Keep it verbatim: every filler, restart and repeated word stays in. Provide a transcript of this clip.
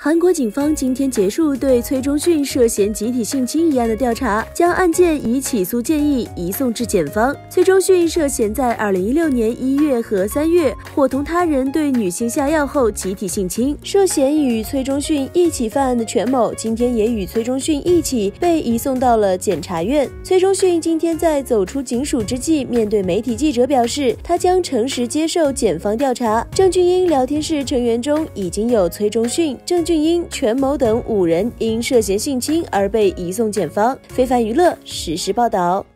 韩国警方今天结束对崔中训涉嫌集体性侵一案的调查，将案件以起诉建议移送至检方。崔中训涉嫌在二零一六年一月和三月伙同他人对女性下药后集体性侵，涉嫌与崔中训一起犯案的全某，今天也与崔中训一起被移送到了检察院。崔中训今天在走出警署之际，面对媒体记者表示，他将诚实接受检方调查。郑俊英聊天室成员中已经有崔中训、郑俊英、全某等五人因涉嫌性侵而被移送检方。非凡娱乐实时报道。